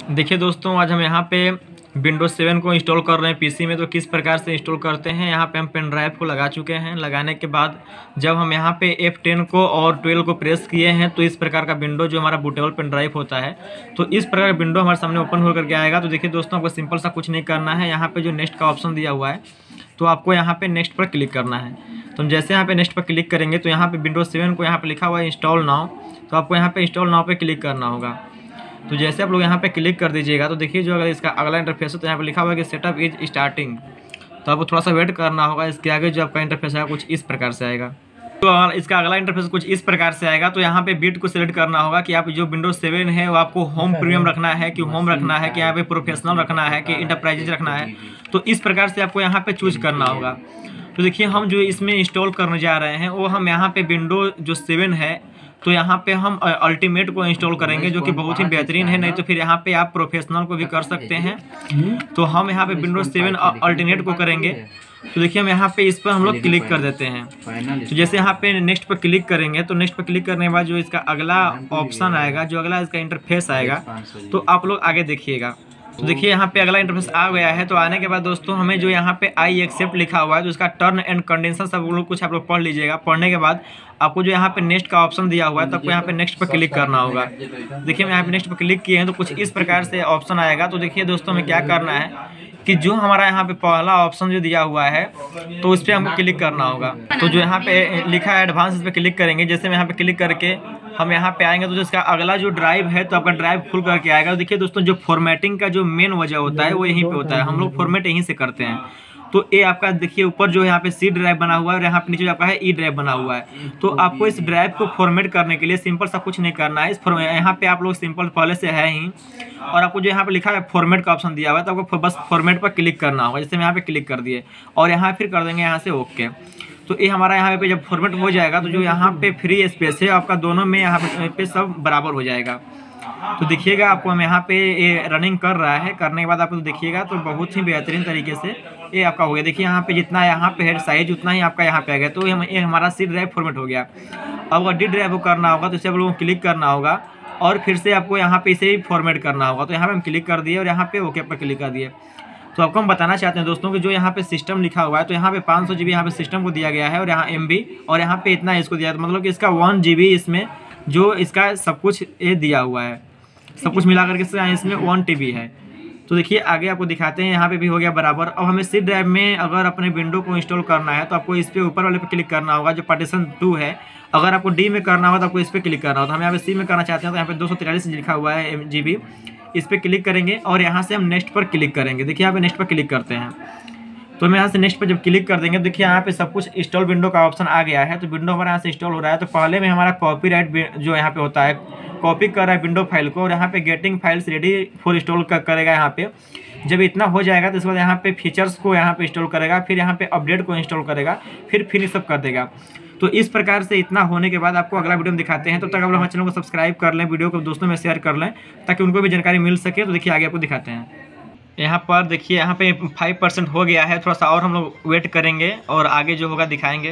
देखिए दोस्तों, आज हम यहाँ पे विंडोज 7 को इंस्टॉल कर रहे हैं पीसी में। तो किस प्रकार से इंस्टॉल करते हैं, यहाँ पे हम पेन ड्राइव को लगा चुके हैं। लगाने के बाद जब हम यहाँ पे F10 को और 12 को प्रेस किए हैं तो इस प्रकार का विंडो जो हमारा बूटेबल पेन ड्राइव होता है, तो इस प्रकार का विंडो हमारे सामने ओपन होकर के आएगा। तो देखिए दोस्तों, आपको सिंपल सा कुछ नहीं करना है। यहाँ पर जो नेक्स्ट का ऑप्शन दिया हुआ है, तो आपको यहाँ पर नेक्स्ट पर क्लिक करना है। तो हम जैसे यहाँ पे नेक्स्ट पर क्लिक करेंगे तो यहाँ पे विंडोज 7 को यहाँ पे लिखा हुआ है इंस्टॉल नाउ, तो आपको यहाँ पे इंस्टॉल नाउ पे क्लिक करना होगा। तो जैसे आप लोग यहाँ पे क्लिक कर दीजिएगा तो देखिए जो अगर इसका अगला इंटरफेस है तो यहाँ पे लिखा हुआ है कि सेटअप इज स्टार्टिंग। तो आपको थोड़ा सा वेट करना होगा। इसके आगे जो आपका इंटरफेस आएगा कुछ इस प्रकार से आएगा। तो अगर इसका अगला इंटरफेस कुछ इस प्रकार से आएगा तो यहाँ पे बिट को सिलेक्ट करना होगा कि आप जो विंडोज 7 है वो आपको होम प्रीमियम रखना है कि होम रखना है कि यहाँ पे प्रोफेशनल रखना है कि इंटरप्राइजेज रखना है। तो इस प्रकार से आपको यहाँ पे चूज करना होगा। तो देखिए हम जो इसमें इंस्टॉल करने जा रहे हैं वो हम यहाँ पे विंडो जो 7 है तो यहाँ पे हम अल्टीमेट को इंस्टॉल करेंगे, जो कि बहुत ही बेहतरीन है। नहीं तो फिर यहाँ पे आप प्रोफेशनल को भी कर सकते हैं। तो हम यहाँ पे विंडोज 7 अल्टीमेट को करेंगे। तो देखिए हम यहाँ पे इस पर हम लोग क्लिक कर देते हैं। तो जैसे यहाँ पे नेक्स्ट पर क्लिक करेंगे तो नेक्स्ट पर क्लिक करने के बाद जो इसका अगला ऑप्शन आएगा, जो अगला इसका इंटरफेस आएगा, तो आप लोग आगे देखिएगा। तो देखिए यहाँ पे अगला इंटरफेस आ गया है। तो आने के बाद दोस्तों हमें जो यहाँ पे आई एक्सेप्ट लिखा हुआ है, जो इसका टर्न एंड कंडीशन सब लोग कुछ आप लोग पढ़ लीजिएगा। पढ़ने के बाद आपको जो यहाँ पे नेक्स्ट का ऑप्शन दिया हुआ है तो आपको यहाँ पे नेक्स्ट पर क्लिक करना होगा। देखिए हम यहाँ पे नेक्स्ट पर क्लिक किए हैं तो कुछ इस प्रकार से ऑप्शन आएगा। तो देखिए दोस्तों हमें क्या करना है कि जो हमारा यहाँ पे पहला ऑप्शन जो दिया हुआ है तो उस पर हमको क्लिक करना होगा। तो जो यहाँ पे लिखा है एडवांस, इस पर क्लिक करेंगे। जैसे हम यहाँ पे क्लिक करके हम यहाँ पे आएंगे तो जो इसका अगला जो ड्राइव है तो आपका ड्राइव खुल करके आएगा। तो देखिए दोस्तों, जो फॉर्मेटिंग का जो मेन वजह होता है वो यहीं पे होता है। हम लोग फॉर्मेट यहीं से करते हैं। तो ये आपका देखिए ऊपर जो यहाँ पे सी ड्राइव बना हुआ है और यहाँ पे नीचे आपका है ई ड्राइव बना हुआ है। तो आपको इस ड्राइव को फॉर्मेट करने के लिए सिंपल सा कुछ नहीं करना है। यहाँ पे आप लोग सिंपल पहले से है ही, और आपको जो यहाँ पे लिखा है फॉर्मेट का ऑप्शन दिया हुआ है तो आपको बस फॉर्मेट पर क्लिक करना होगा। जैसे हम यहाँ पे क्लिक कर दिए और यहाँ फिर कर देंगे यहाँ से ओके। तो ये हमारा यहाँ पे जब फॉर्मेट हो जाएगा तो जो यहाँ पे फ्री स्पेस है आपका दोनों में यहाँ पे सब बराबर हो जाएगा। तो देखिएगा आपको हम यहाँ पे ये रनिंग कर रहा है। करने के बाद आपको देखिएगा तो बहुत ही बेहतरीन तरीके से ये आपका हो गया। देखिए यहाँ पे जितना यहाँ पे है साइज उतना ही आपका यहाँ पे आ गया। तो ये हमारा सी ड्राइव फॉर्मेट हो गया। अब अगर डी ड्राइव को करना होगा तो इसे आप लोगों को क्लिक करना होगा और फिर से आपको यहाँ पे इसे फॉर्मेट करना होगा। तो यहाँ पे हम क्लिक कर दिए और यहाँ पे ओके पर क्लिक कर दिए। तो आपको हम बताना चाहते हैं दोस्तों कि जो यहाँ पे सिस्टम लिखा हुआ है तो यहाँ पे 500 GB यहाँ पे सिस्टम को दिया गया है और यहाँ MB और यहाँ पे इतना इसको दिया है। तो मतलब कि इसका 1 GB इसमें जो इसका सब कुछ ये दिया हुआ है, सब कुछ मिला करके इसमें 1 TB है। तो देखिए आगे आपको दिखाते हैं, यहाँ पे भी हो गया बराबर। अब हमें सी ड्राइव में अगर अपने विंडो को इंस्टॉल करना है तो आपको इस पर ऊपर वाले पे क्लिक करना होगा जो पार्टीशन 2 है। अगर आपको डी में करना होगा तो आपको इस पर क्लिक करना होगा। तो हम यहाँ पे सी में करना चाहते हैं तो यहाँ पे 243 लिखा हुआ है GB, इस पर क्लिक करेंगे और यहाँ से हम नेक्स्ट पर क्लिक करेंगे। देखिए यहाँ पे नेक्स्ट पर क्लिक करते हैं तो हम यहाँ से नेक्स्ट पर जब क्लिक कर देंगे देखिए यहाँ पे सब कुछ इंस्टॉल विंडो का ऑप्शन आ गया है। तो विंडो हमारे यहाँ से इंस्टॉल हो रहा है। तो पहले में हमारा कॉपीराइट जो यहाँ पे होता है, कॉपी कर रहा है विंडो फाइल को और यहाँ पे getting files ready for install करेगा। यहाँ पे जब इतना हो जाएगा तो इसके बाद यहाँ पे फीचर्स को यहाँ पे इंस्टॉल करेगा, फिर यहाँ पे अपडेट को इंस्टॉल करेगा, फिर फिनिश अप कर देगा। तो इस प्रकार से इतना होने के बाद आपको अगला वीडियो में दिखाते हैं। तो तक आप लोग हमारे चैनल को सब्सक्राइब कर लें, वीडियो को दोस्तों में शेयर कर लें ताकि उनको भी जानकारी मिल सके। तो देखिए आगे आपको दिखाते हैं। यहाँ पर देखिए यहाँ पे 5% हो गया है, थोड़ा सा और हम लोग वेट करेंगे और आगे जो होगा दिखाएंगे।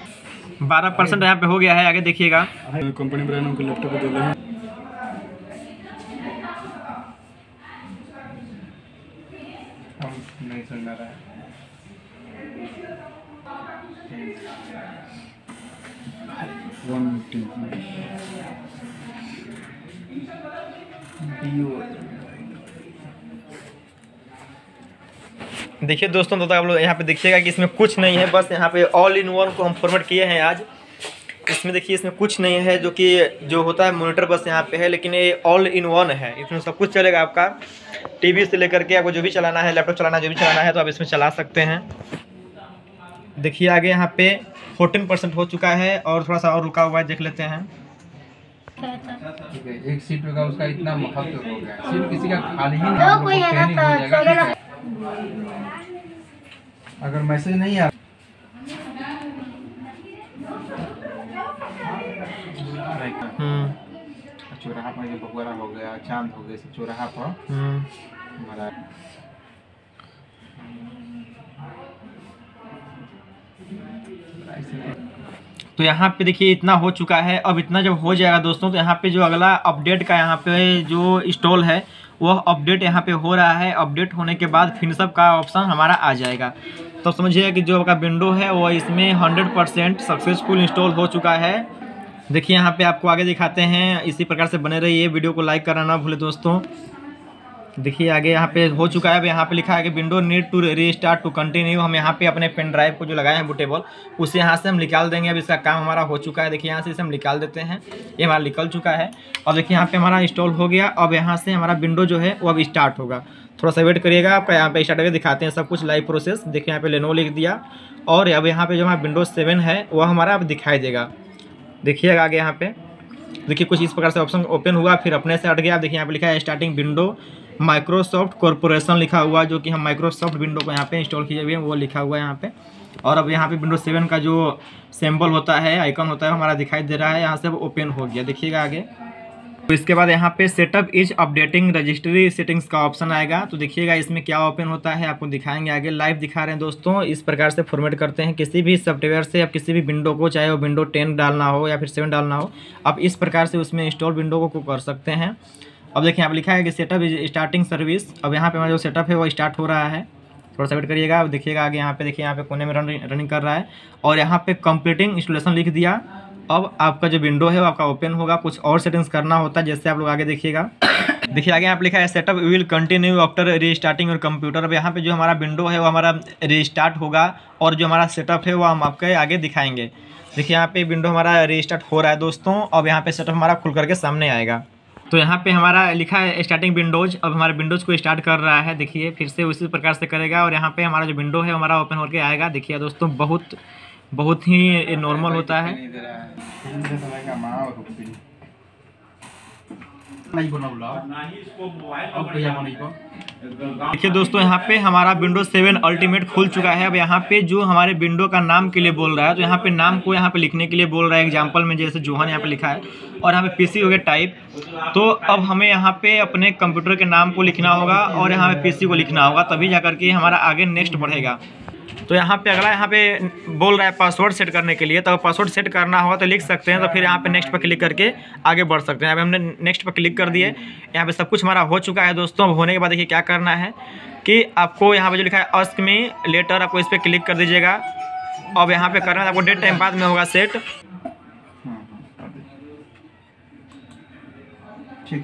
12% यहाँ पे हो गया है, आगे देखिएगा। कंपनी ब्रांड उनके लैपटॉप दे रहे हैं। नहीं चल रहा है। देखिए दोस्तों, तो आप लोग यहाँ पे देखिएगा कि इसमें कुछ नहीं है, बस यहाँ पे ऑल इन वन को हम फॉर्मेट किए हैं आज। इसमें देखिए इसमें कुछ नहीं है, जो कि जो होता है मॉनिटर बस यहाँ पे है, लेकिन ये ऑल इन वन है। इसमें सब कुछ चलेगा। आपका टीवी से लेकर के आपको जो भी चलाना है, लैपटॉप चलाना जो भी चलाना है तो आप इसमें चला सकते हैं। देखिए आगे यहाँ पे 14% हो चुका है और थोड़ा सा और रुका हुआ है, देख लेते हैं। ठीक है, एक सीट का उसका इतना महत्व हो गया। सीट किसी का खाली ही नहीं, अगर मैसेज नहीं आ चौराहा पर ये बगुरा हो गया, चांद हो गए, चौराहा पर हमारा तो यहाँ पे देखिए इतना हो चुका है। अब इतना जब हो जाएगा दोस्तों तो यहाँ पे जो अगला अपडेट का यहाँ पे जो इंस्टॉल है वह अपडेट यहाँ पे हो रहा है। अपडेट होने के बाद फिनिशअप का ऑप्शन हमारा आ जाएगा। तो समझिए कि जो आपका विंडो है वो इसमें 100% सक्सेसफुल इंस्टॉल हो चुका है। देखिए यहाँ पे आपको आगे दिखाते हैं। इसी प्रकार से बने रहिए, वीडियो को लाइक करना ना भूले दोस्तों। देखिए आगे यहाँ पे हो चुका है। अब यहाँ पे लिखा है कि window need to restart to continue. हम यहाँ पे अपने पेन ड्राइव को जो लगाए हैं बूटेबल, उसे यहाँ से हम निकाल देंगे। अब इसका काम हमारा हो चुका है। देखिए यहाँ से इसे हम निकाल देते हैं, ये हमारा निकल चुका है। और देखिए यहाँ पे हमारा इंस्टॉल हो गया। अब यहाँ से हमारा विंडो जो है वो अब स्टार्ट होगा। थोड़ा सा वेट करिएगा, आपका यहाँ पे स्टार्ट करके दिखाते हैं सब कुछ लाइव प्रोसेस। देखिए यहाँ पे लेनोवो लिख दिया और अब यहाँ पे जो हमारा विंडोज 7 है वह हमारा अब दिखाई देगा। देखिएगा आगे यहाँ पे देखिए कुछ इस प्रकार से ऑप्शन ओपन हुआ, फिर अपने से हट गया। देखिए यहाँ पे लिखा है स्टार्टिंग विंडो माइक्रोसॉफ्ट कॉर्पोरेशन लिखा हुआ, जो कि हम माइक्रोसॉफ्ट विंडो को यहाँ पे इंस्टॉल किए हुए हैं वो लिखा हुआ है यहाँ पे। और अब यहाँ पे विंडोज 7 का जो सिंबल होता है, आइकन होता है, हमारा दिखाई दे रहा है। यहाँ से वो ओपन हो गया। देखिएगा आगे। तो इसके बाद यहाँ पे setup is updating registry settings का ऑप्शन आएगा। तो देखिएगा इसमें क्या ओपन होता है, आपको दिखाएंगे आगे। लाइव दिखा रहे हैं दोस्तों। इस प्रकार से फॉर्मेट करते हैं किसी भी सॉफ्टवेयर से, आप किसी भी विंडो को, चाहे वो विंडो 10 डालना हो या फिर 7 डालना हो, आप इस प्रकार से उसमें इंस्टॉल विंडो को कर सकते हैं। अब देखिए यहाँ पे लिखा है कि सेटअप इज स्टार्टिंग सर्विस। अब यहाँ पे हमारा जो सेटअप है वो स्टार्ट हो रहा है। थोड़ा सा वेट करिएगा। अब देखिएगा आगे यहाँ पे देखिए यहाँ पे कोने में रनिंग कर रहा है और यहाँ पे कंप्लीटिंग इंस्टॉलेशन लिख दिया। अब आपका जो विंडो है वो आपका ओपन होगा। कुछ और सेटिंग्स करना होता है, जैसे आप लोग आगे देखिएगा। देखिए आगे यहाँ पे लिखा है setup will continue after restarting your computer. अब यहाँ पे जो हमारा विंडो है वो हमारा रीस्टार्ट होगा और जो हमारा सेटअप है वो हम आपके आगे दिखाएंगे। देखिए यहाँ पे विंडो हमारा रीस्टार्ट हो रहा है दोस्तों। अब यहाँ पे सेटअप हमारा खुल करके सामने आएगा। तो यहाँ पे हमारा लिखा है स्टार्टिंग विंडोज। अब हमारे विंडोज़ को स्टार्ट कर रहा है। देखिए फिर से उसी प्रकार से करेगा और यहाँ पे हमारा जो विंडो है हमारा ओपन होकर आएगा। देखिए दोस्तों बहुत ही नॉर्मल होता है। देखिए दोस्तों यहाँ पे हमारा विंडोज 7 अल्टीमेट खुल चुका है। अब यहाँ पे जो हमारे विंडो का नाम के लिए बोल रहा है, तो यहाँ पे नाम को यहाँ पे लिखने के लिए बोल रहा है। एग्जांपल में जैसे जोहन यहाँ पे लिखा है और यहाँ पे पीसी हो गया टाइप। तो अब हमें यहाँ पे अपने कंप्यूटर के नाम को लिखना होगा और यहाँ पे पीसी को लिखना होगा, तभी जा करके हमारा आगे नेक्स्ट बढ़ेगा। तो यहाँ पे अगला यहाँ पे बोल रहा है पासवर्ड सेट करने के लिए। तो पासवर्ड सेट करना होगा तो लिख सकते हैं। तो फिर यहाँ पे नेक्स्ट पर क्लिक करके आगे बढ़ सकते हैं। यहाँ पे हमने नेक्स्ट पर क्लिक कर दिए। यहाँ पे सब कुछ हमारा हो चुका है दोस्तों। होने के बाद देखिए क्या करना है कि आपको यहाँ पे जो लिखा है आस्क मी लेटर, आपको इस पर क्लिक कर दीजिएगा। अब यहाँ पे करना है आपको डेट टाइम बाद में होगा सेट। ठीक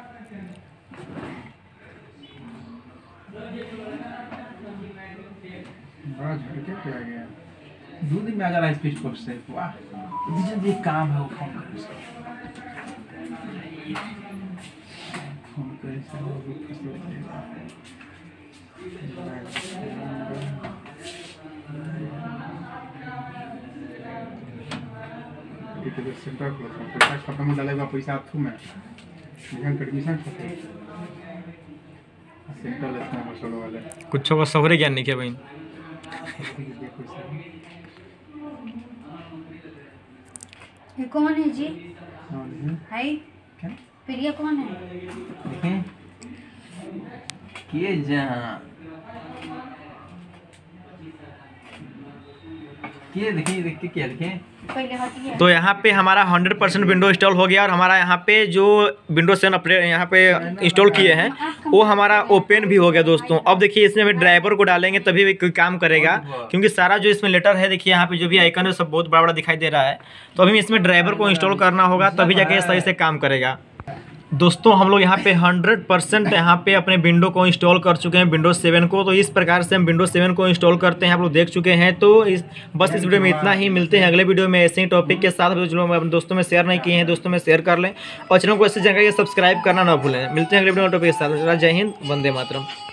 बड़ा झटके पे आ गया। 2 दिन में आ जा रहा है स्पीड पोस्ट से। वाह, ये काम है वो फोन कर सेंटर पैसा खत्म डालेगा, पैसा थू में एडमिशन सेंटर वाले कुछ को सवरे ज्ञान नहीं किया भाई। ये कौन है जी? हाय, फिर ये कौन है? देखें किए जहाँ किए देखिए क्या देखें। तो यहाँ पे हमारा 100% विंडो इंस्टॉल हो गया और हमारा यहाँ पे जो विंडोज 7 अपडेट यहाँ पे इंस्टॉल किए हैं वो हमारा ओपन भी हो गया दोस्तों। अब देखिए इसमें हमें ड्राइवर को डालेंगे तभी भी कोई काम करेगा, क्योंकि सारा जो इसमें लेटर है देखिए यहाँ पे जो भी आइकन है सब बहुत बड़ा बड़ा दिखाई दे रहा है। तो अभी इसमें ड्राइवर को इंस्टॉल करना होगा तभी जाके सही से काम करेगा। दोस्तों हम लोग यहाँ पे 100% यहाँ पे अपने विंडो को इंस्टॉल कर चुके हैं, विंडोज 7 को। तो इस प्रकार से हम विंडोज 7 को इंस्टॉल करते हैं, आप लोग देख चुके हैं। तो बस इस वीडियो में इतना ही। मिलते हैं अगले वीडियो में ऐसे ही टॉपिक के साथ। जो अपने दोस्तों में शेयर नहीं किए हैं दोस्तों में शेयर कर लें और चैनल को ऐसे जानकारी सब्सक्राइब करना ना भूलें। मिलते हैं अगले वीडियो में टॉपिक के साथ। जय हिंद, वंदे मातरम।